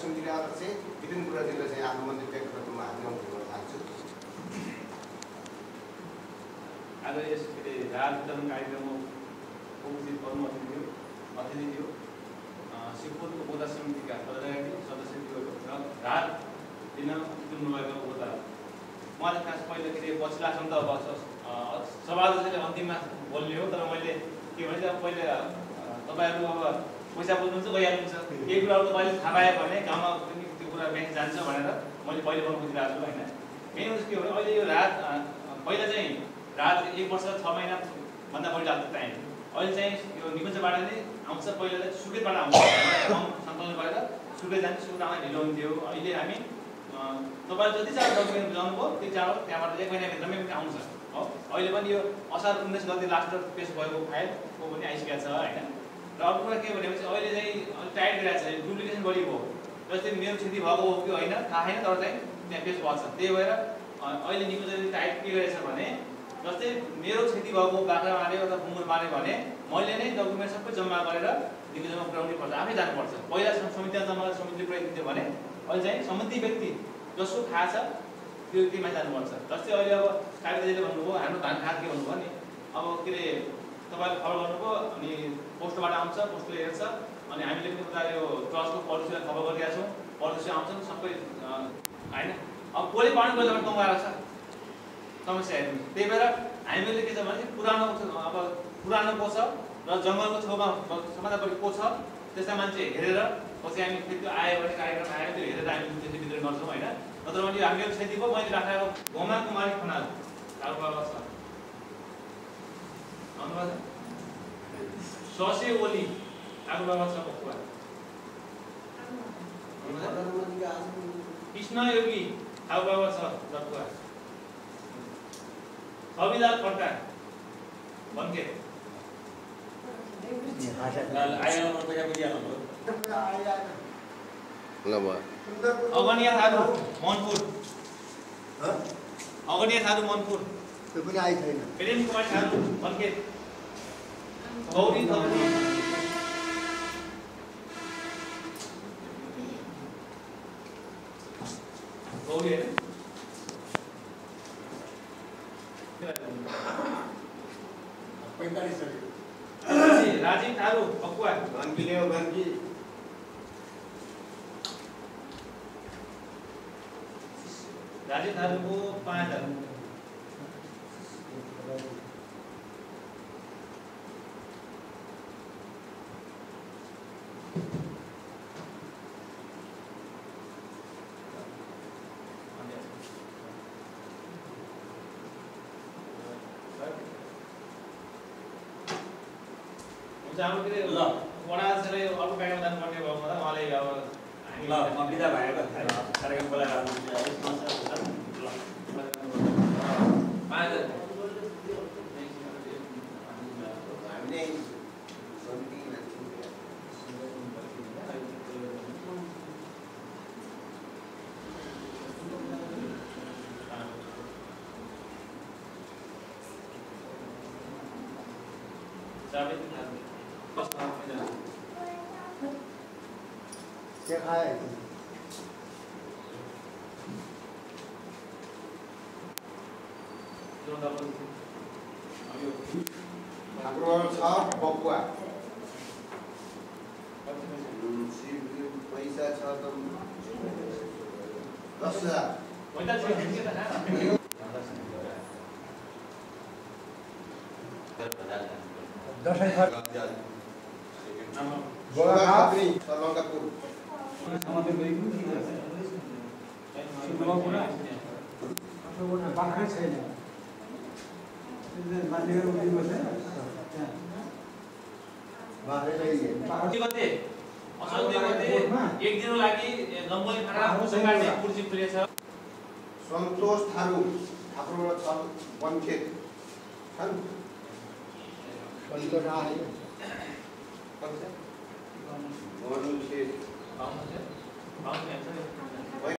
समितिका अध्यक्ष विपिन गुरुङले चाहिँ आफ्नो मन्तव्य व्यक्त गर्नुमा हामी गर्न चाहन्छु। आज यस राहत वितरण कार्यक्रममा उपस्थित पर्नु अतिथि थियो शिवपुर उपभोक्ता समितिका पदाधिकारी सदस्यहरू र राहत दिन चुन्नुभएका उपभोक्ता उहाँले खास पहिले पछिल्ला सम्म त सभाध्यक्षले अन्तिममा बोल्ने हो, तर मैले के भने पहिले तपाईँहरू अब पैसा बोल्नुहुन्छ गइहाल्नुहुन्छ, केही कुराहरू तपाईँले थाहा पायो भने गाउँमा पनि त्यो कुरा ब्याङ्क जान्छ भनेर मैले पहिले बोल्नु खोजिरहेको छु होइन। मेन के हो भने अहिले यो राहत पहिला चाहिँ राहत 1 वर्ष 6 महिनाभन्दा बढी लाग्थ्यो टाइम, अहिले चाहिँ यो निकुञ्जबाट नै आउँछ, पहिला चाहिँ सुर्खेतबाट आउँछ, सङ्कलन गरेर सुर्खेत जान्छ, सुर्खेत आउन ढिलो हुन्थ्यो। अहिले हामी तपाईँले जति चाँडो डकुमेन्ट बुझाउनुभयो त्यति चाँडो त्यहाँबाट 1 महिनाभित्रमै पनि आउँछ हो। अहिले पनि यो असार 19 गते लास्ट पेस भएको फाइलको पनि आइसकेको छ होइन। र अर्को कुरा के भनेपछि अहिले चाहिँ अलिक टाइट गरिरहेको छ, डुप्लिकेसन बढी भयो, जस्तै मेरो क्षति भएको हो कि होइन थाहा छैन, तर चाहिँ त्यहाँ पेस भएको छ। त्यही भएर अहिले निकुञ्जले टाइट के गरेछ भने जस्तै मेरो क्षति भएको बाख्रा मार्यो अथवा बुङ्गुर मार्यो भने मैले नै डकुमेन्ट सबै जम्मा गरेर निकुञ्जमा पुर्याउनै पर्छ, आफै जानुपर्छ। पहिला समितिमा जम्मा गरेर समितिले पुर्याइदिन्थ्यो भने अहिले चाहिँ सम्बन्धित व्यक्ति जसको थाहा छ त्यो व्यक्तिमा जानुपर्छ। जस्तै अहिले अब कालिदाजीले भन्नुभयो हाम्रो धान खाद के भन्नुभयो नि, अब के अरे तपाईँले खबर गर्नुभयो अनि पोस्टबाट आउँछ, पोस्टले हेर्छ, अनि हामीले पनि उता यो ट्रस्टको पलिसीलाई खबर गरिरहेका छौँ, पलिसी आउँछन् सबै होइन। अब कसले पानी बजारमा कमाएर छ समस्या हेर्नु। त्यही भएर हामीले के छ भने पुरानो अब पुरानो को छ र जङ्गलको छेउमा सबभन्दा बढी को छ त्यस्ता मान्छे हेरेर पछि हामी फेरि त्यो आयो भने कार्यक्रम आयो त्यो हेरेर हामी त्यसरी वितरण गर्छौँ होइन। नत्र भने हामीले क्षति भयो मैले राखेको घोमा कुमारी खनाल आएको छ अन्त ससे ओली आएको बाबा छ बकुवा कृष्ण योगी आएको बाबा छ बकुवा कविलाल खड्का भन्के अगनिया थारू मनपुर अगनिया थारू मनपुर त्यो पनि आइ छैन। प्रेम कुमार थारू भन्के गौरी थौरी गौरी हैन राजीव थारू बकुवा गन्कीले हो गन्की राजीव थारूको 5000 हाम्रो के ल वडा चाहिँ अर्को कार्यक्रम जानुपर्ने भयो मलाई उहाँले अब ल म बिदा भएको कार्यक्रम बोलाएर आउनुहुन्छ हामीले हाम्रो छ बकुवा पैसा छ त 10,000 बाख्रै छैन एक दिन लागि नम्बली खाना सरकारले कुर्सी खुलेछ। सन्तोष थारू हाम्रो छ वनखेत छन् कलिकता आयो कति छ